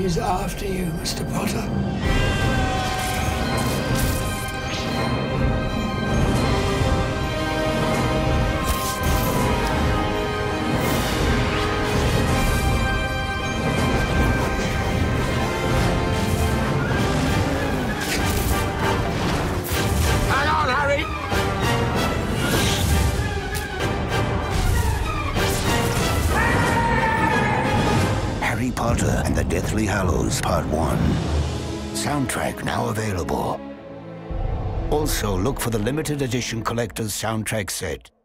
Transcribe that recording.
is after you, Mr. Potter. Hang on, Harry! Harry Potter and the Deathly Hallows Part 1. Soundtrack now available. Also, look for the limited edition collector's soundtrack set.